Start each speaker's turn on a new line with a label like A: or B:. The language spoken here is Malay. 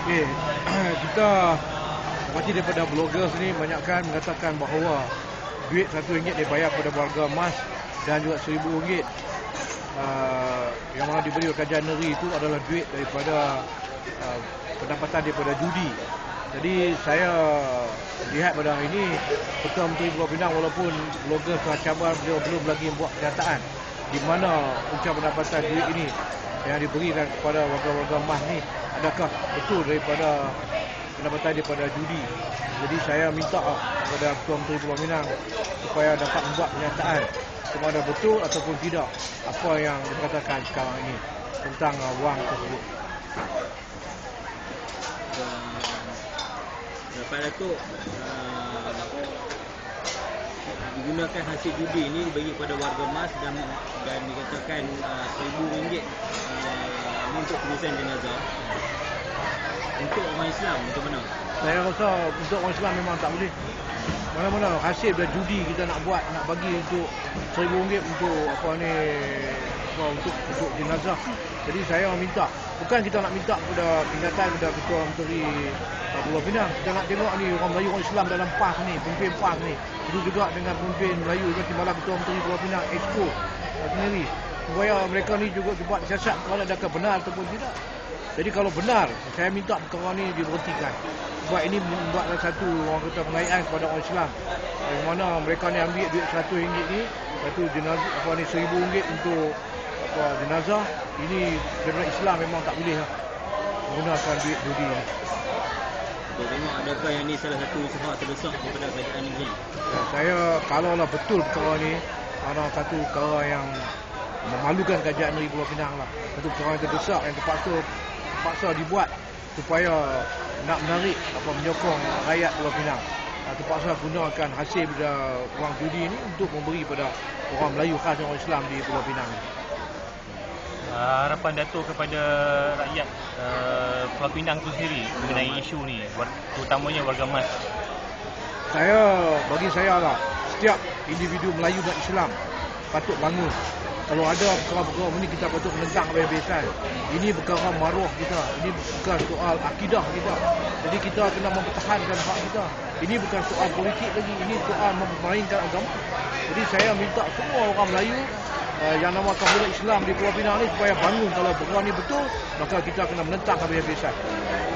A: Okey, kita berarti daripada bloggers ni banyakkan mengatakan bahawa duit RM1 dibayar kepada warga emas dan juga RM1,000 yang mana diberi oleh kerajaan negeri itu adalah duit daripada pendapatan daripada judi. Jadi saya lihat pada hari ini Ketua Menteri Pulau Pinang walaupun blogger telah cabar beliau belum lagi membuat kenyataan di mana punca pendapatan duit ini yang diberikan kepada warga-warga emas ni adakah betul daripada pendapatan daripada judi. Jadi saya minta kepada Ketua Menteri Pulau Pinang supaya dapat membuat kenyataan sama ada betul ataupun tidak apa yang dikatakan sekarang ini tentang wang tersebut.
B: Pak Datuk, digunakan hasil judi ini dibagi kepada warga emas dan dikatakan RM1,000 untuk tulisan jenazah. Untuk orang Islam macam mana?
A: Saya rasa untuk orang Islam memang tak boleh. Mana-mana hasil dari judi kita nak buat, nak bagi untuk RM1,000 untuk untuk jenazah. Jadi saya minta, bukan kita nak minta kepada kenyataan kepada Ketua Menteri Pulau Pinang. Kita nak tengok ni orang Melayu, orang Islam dalam PAS ni, pemimpin PAS ni. Itu juga dengan pemimpin Melayu juga Timbalan Ketua Menteri Pulau Pinang Exco sendiri. Supaya mereka ni juga buat siasat kalau adakah benar ataupun tidak. Jadi kalau benar, saya minta perkara ni diberhentikan. Sebab ini membuatlah satu orang kata pengayaan kepada orang Islam. Yang mana mereka ni ambil duit RM100 ni, satu jenazah RM1,000 untuk jenazah. Ini daripada Islam memang tak boleh menggunakan duit judi ni.
B: Kita tengok adakah yang ni salah satu usaha terbesar daripada kerajaan negeri.
A: Saya kalaulah betul perkara ni ada satu perkara yang memalukan kerajaan negeri Pulau Pinang lah. Satu perkara yang terbesar yang terpaksa dibuat supaya nak menarik menyokong rakyat Pulau Pinang. Terpaksa gunakan hasil daripada wang judi ini untuk memberi pada orang Melayu khas orang Islam di Pulau Pinang.
C: Harapan Datuk kepada rakyat Pulau Pinang tu sendiri mengenai isu ni, terutamanya warga emas.
A: Bagi saya lah, setiap individu Melayu dan Islam patut bangun. Kalau ada perkara-perkara ini kita patut menentang habis-habisan. Ini perkara maruah kita, ini bukan soal akidah kita. Jadi kita kena mempertahankan hak kita. Ini bukan soal politik lagi, ini soal memainkan agama. Jadi saya minta semua orang Melayu yang namakan bulan Islam di Pulau Pinang ni supaya bangun. Kalau perkara ni betul, maka kita kena menentang habis-habisan.